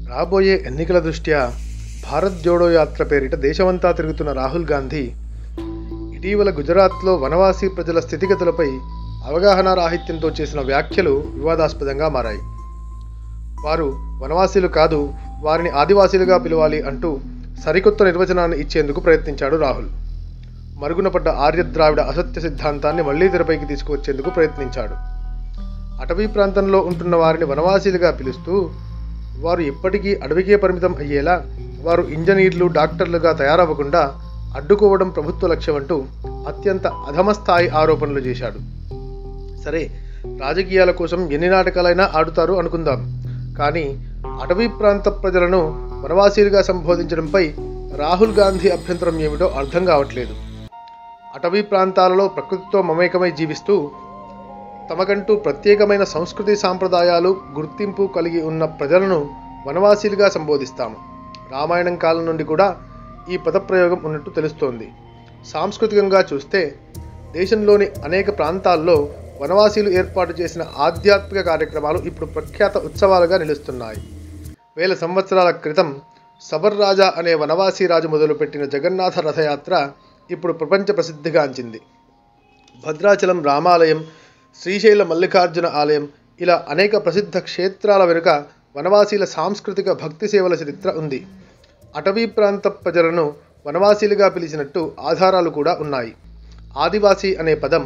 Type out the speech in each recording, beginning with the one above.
రాబోయే ఎన్నికల దృష్ట్యా భారత్ జోడో యాత్ర పేరిట దేశమంతా తిరుగుతున్న రాహుల్ గాంధీ ఇటీవల గుజరాత్లో వనవాసీ ప్రజల స్థితిగతులపై అవగాహన రాహిత్యంతో చేసిన వ్యాఖ్యలు వివాదాస్పదంగా మారాయి. వారు వనవాసీలు కాదు, వారిని ఆదివాసీలుగా పిలవాలి అంటూ సరికొత్త నిర్వచనాన్ని ఇచ్చేందుకు ప్రయత్నించాడు రాహుల్. మరుగున పడ్డ ఆర్యద్రావిడ అసత్య సిద్ధాంతాన్ని మళ్లీ తెరపైకి తీసుకువచ్చేందుకు ప్రయత్నించాడు. అటవీ ప్రాంతంలో ఉంటున్న వారిని వనవాసీలుగా పిలుస్తూ వారు ఎప్పటికీ అడవికే పరిమితం అయ్యేలా వారు ఇంజనీర్లు, డాక్టర్లుగా తయారవ్వకుండా అడ్డుకోవడం ప్రభుత్వ లక్ష్యం అంటూ అత్యంత అధమస్థాయి ఆరోపణలు చేశాడు. సరే, రాజకీయాల కోసం ఎన్ని నాటకాలైనా ఆడుతారు అనుకుందాం. కానీ అటవీ ప్రాంత ప్రజలను వనవాసీలుగా సంబోధించడంపై రాహుల్ గాంధీ అభ్యంతరం ఏమిటో అర్థం కావట్లేదు. అటవీ ప్రాంతాలలో ప్రకృతితో మమేకమై జీవిస్తూ తమకంటూ ప్రత్యేకమైన సంస్కృతి, సాంప్రదాయాలు, గుర్తింపు కలిగి ఉన్న ప్రజలను వనవాసీలుగా సంబోధిస్తాము. రామాయణం కాలం నుండి కూడా ఈ పదప్రయోగం ఉన్నట్టు తెలుస్తోంది. సాంస్కృతికంగా చూస్తే దేశంలోని అనేక ప్రాంతాల్లో వనవాసీలు ఏర్పాటు చేసిన ఆధ్యాత్మిక కార్యక్రమాలు ఇప్పుడు ప్రఖ్యాత ఉత్సవాలుగా నిలుస్తున్నాయి. వేల సంవత్సరాల క్రితం సబర్ రాజా అనే వనవాసీ రాజు మొదలుపెట్టిన జగన్నాథ రథయాత్ర ఇప్పుడు ప్రపంచ ప్రసిద్ధిగాంచింది. భద్రాచలం రామాలయం, శ్రీశైల మల్లికార్జున ఆలయం ఇలా అనేక ప్రసిద్ధ క్షేత్రాల వెనుక వనవాసీల సాంస్కృతిక భక్తి సేవల చరిత్ర ఉంది. అటవీ ప్రాంత ప్రజలను వనవాసీలుగా పిలిచినట్టు ఆధారాలు కూడా ఉన్నాయి. ఆదివాసీ అనే పదం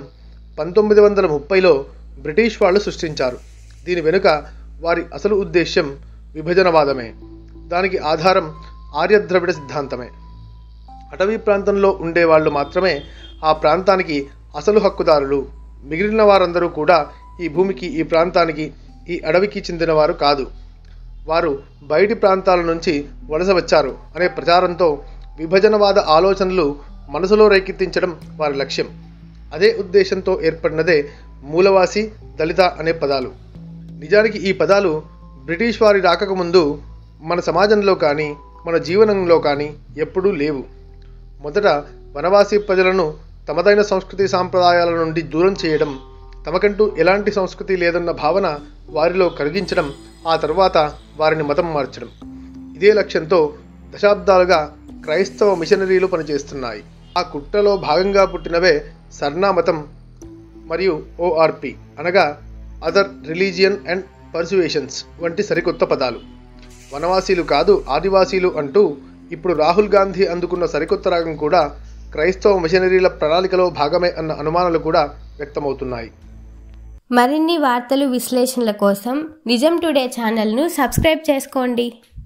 1930లో బ్రిటిష్ వాళ్ళు సృష్టించారు. దీని వెనుక వారి అసలు ఉద్దేశ్యం విభజనవాదమే. దానికి ఆధారం ఆర్యద్రవిడ సిద్ధాంతమే. అటవీ ప్రాంతంలో ఉండేవాళ్ళు మాత్రమే ఆ ప్రాంతానికి అసలు హక్కుదారులు. మిగిలిన వారందరూ కూడా ఈ భూమికి, ఈ ప్రాంతానికి, ఈ అడవికి చెందినవారు కాదు. వారు బయటి ప్రాంతాల నుంచి వలస వచ్చారు అనే ప్రచారంతో విభజనవాద ఆలోచనలు మనసులో రేకెత్తించడం వారి లక్ష్యం. అదే ఉద్దేశంతో ఏర్పడినదే మూలవాసి, దళిత అనే పదాలు. నిజానికి ఈ పదాలు బ్రిటిష్ వారి రాకముందు మన సమాజంలో కానీ మన జీవనంలో కానీ ఎప్పుడూ లేవు. మొదట వనవాసీ ప్రజలను తమదైన సంస్కృతి, సాంప్రదాయాల నుండి దూరం చేయడం, తమకంటూ ఎలాంటి సంస్కృతి లేదన్న భావన వారిలో కలిగించడం, ఆ తర్వాత వారిని మతం మార్చడం. ఇదే లక్ష్యంతో దశాబ్దాలుగా క్రైస్తవ మిషనరీలు పనిచేస్తున్నాయి. ఆ కుట్రలో భాగంగా పుట్టినవే సర్నా మతం మరియు ఓఆర్పి అనగా అదర్ రిలీజియన్ అండ్ పర్సువేషన్స్ వంటి సరికొత్త పదాలు. వనవాసీలు కాదు, ఆదివాసీలు అంటూ ఇప్పుడు రాహుల్ గాంధీ అందుకున్న సరికొత్త రాగం కూడా క్రైస్తవ మిషనరీల ప్రణాళికలో భాగమే అన్న అనుమానాలు కూడా వ్యక్తమవుతున్నాయి. మరిన్ని వార్తలు, విశ్లేషణల కోసం నిజం టుడే ఛానల్ను సబ్స్క్రైబ్ చేసుకోండి.